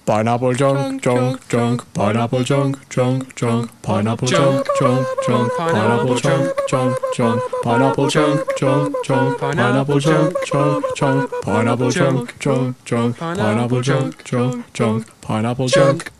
Pineapple junk, junk, junk, pineapple junk, junk, junk, pineapple junk, junk, junk, pineapple junk, junk, junk, pineapple junk, junk, junk, pineapple junk, junk, junk, pineapple junk, junk, junk, pineapple junk, junk, junk, pineapple junk.